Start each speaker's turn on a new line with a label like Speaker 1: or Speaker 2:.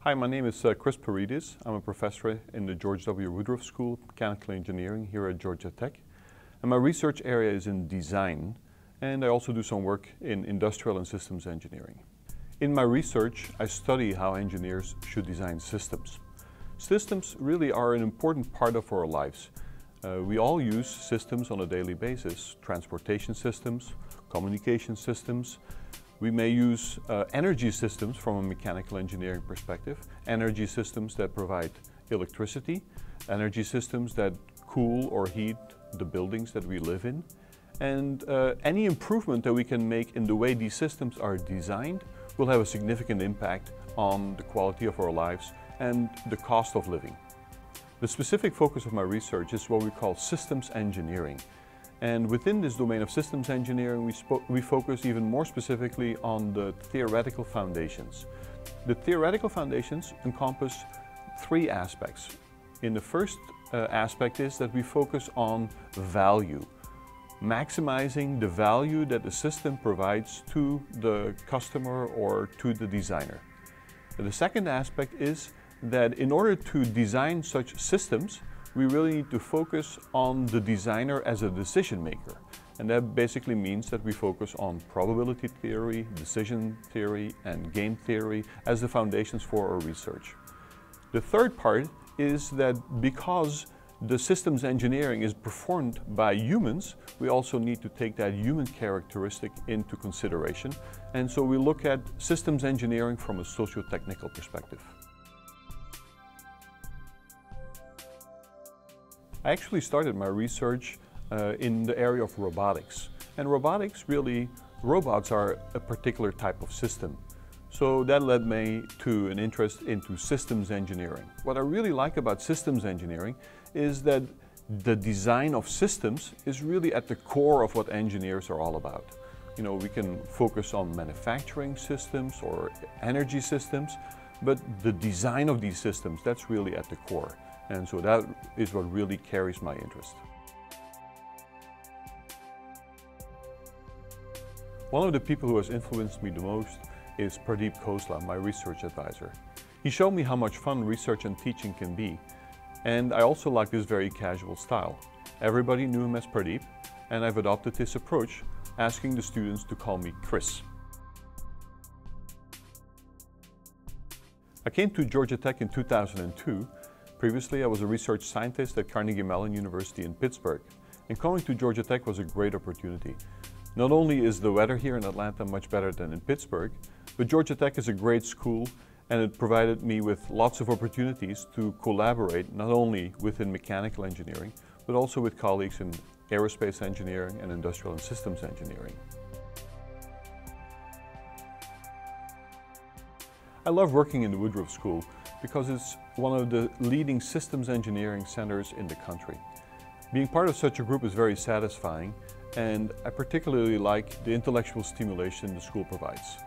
Speaker 1: Hi, my name is Chris Paredis. I'm a professor in the George W. Woodruff School of Mechanical Engineering here at Georgia Tech. And my research area is in design, and I also do some work in industrial and systems engineering. In my research, I study how engineers should design systems. Systems really are an important part of our lives. We all use systems on a daily basis: transportation systems, communication systems. We may use energy systems from a mechanical engineering perspective, energy systems that provide electricity, energy systems that cool or heat the buildings that we live in. And any improvement that we can make in the way these systems are designed will have a significant impact on the quality of our lives and the cost of living. The specific focus of my research is what we call systems engineering. And within this domain of systems engineering, we focus even more specifically on the theoretical foundations. The theoretical foundations encompass three aspects. In the first aspect is that we focus on value, maximizing the value that the system provides to the customer or to the designer. The second aspect is that in order to design such systems, we really need to focus on the designer as a decision maker. And that basically means that we focus on probability theory, decision theory, and game theory as the foundations for our research. The third part is that because the systems engineering is performed by humans, we also need to take that human characteristic into consideration. And so we look at systems engineering from a socio-technical perspective. I actually started my research in the area of robotics. And robotics robots are a particular type of system. So that led me to an interest into systems engineering. What I really like about systems engineering is that the design of systems is really at the core of what engineers are all about. You know, we can focus on manufacturing systems or energy systems, but the design of these systems, that's really at the core. And so that is what really carries my interest. One of the people who has influenced me the most is Paredis, my research advisor. He showed me how much fun research and teaching can be. And I also like this very casual style. Everybody knew him as Paredis, and I've adopted this approach, asking the students to call me Chris. I came to Georgia Tech in 2002. Previously, I was a research scientist at Carnegie Mellon University in Pittsburgh, and coming to Georgia Tech was a great opportunity. Not only is the weather here in Atlanta much better than in Pittsburgh, but Georgia Tech is a great school, and it provided me with lots of opportunities to collaborate not only within mechanical engineering, but also with colleagues in aerospace engineering and industrial and systems engineering. I love working in the Woodruff School because it's one of the leading systems engineering centers in the country. Being part of such a group is very satisfying, and I particularly like the intellectual stimulation the school provides.